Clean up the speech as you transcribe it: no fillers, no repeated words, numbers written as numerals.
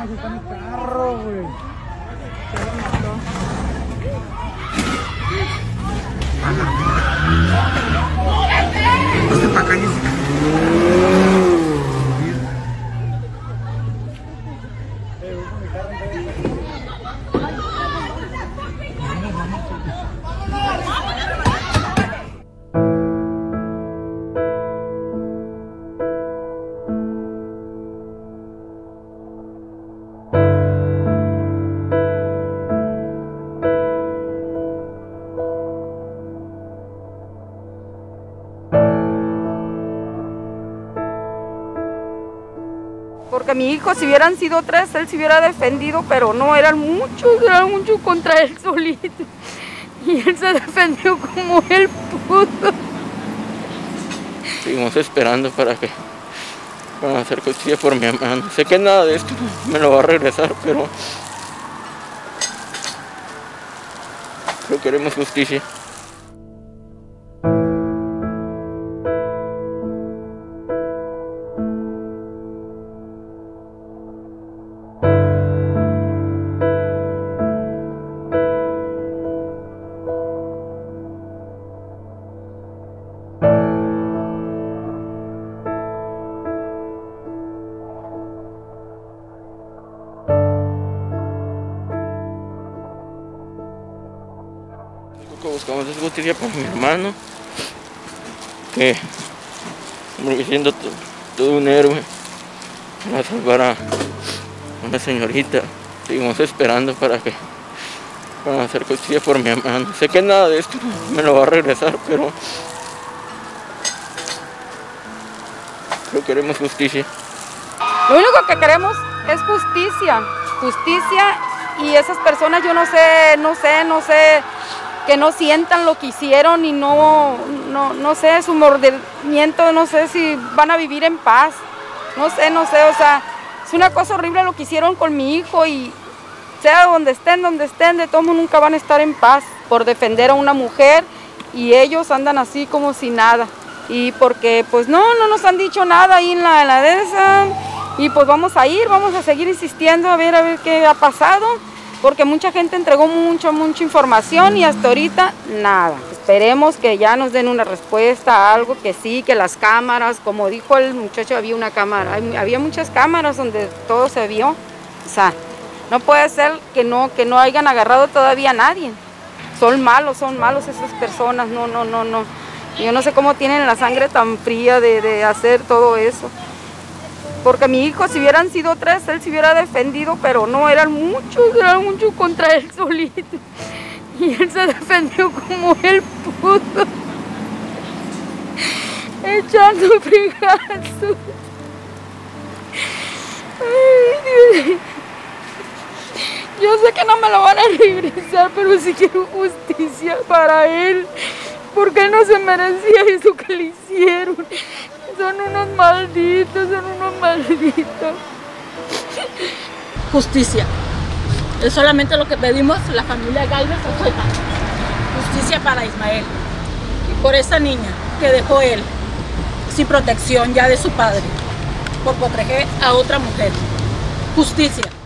está mi carro, güey. Para acá, porque mi hijo, si hubieran sido 3, él se hubiera defendido, pero no, eran muchos contra él solito. Y él se defendió como él pudo. Seguimos esperando para hacer justicia por mi hermano. Sé que nada de esto me lo va a regresar, pero queremos justicia. Lo que buscamos es justicia por mi hermano, que siendo todo un héroe para salvar a una señorita. Seguimos esperando para hacer justicia por mi hermano. Sé que nada de esto me lo va a regresar, pero queremos justicia. Lo único que queremos es justicia, y esas personas yo no sé, que no sientan lo que hicieron y no sé, su mordimiento, no sé si van a vivir en paz, no sé, o sea, es una cosa horrible lo que hicieron con mi hijo y sea donde estén, de todos modos nunca van a estar en paz por defender a una mujer y ellos andan así como si nada. Y porque pues no nos han dicho nada ahí en la de esa, y pues vamos a seguir insistiendo a ver qué ha pasado, porque mucha gente entregó mucha información y hasta ahorita nada. Esperemos que ya nos den una respuesta a algo, que sí, que las cámaras, como dijo el muchacho, había una cámara, había muchas cámaras donde todo se vio. O sea, no puede ser que no hayan agarrado todavía a nadie. Son malos esas personas, no. Yo no sé cómo tienen la sangre tan fría de hacer todo eso. Porque mi hijo, si hubieran sido 3, él se hubiera defendido, pero no, eran muchos contra él solito. Y él se defendió como él pudo, echando fregazos. Yo sé que no me lo van a regresar, pero sí quiero justicia para él, porque él no se merecía eso que le hicieron. Son unos malditos. Justicia. Es solamente lo que pedimos la familia Gálvez Ochoa. Justicia para Ismael. Y por esa niña que dejó él sin protección ya de su padre, por proteger a otra mujer. Justicia.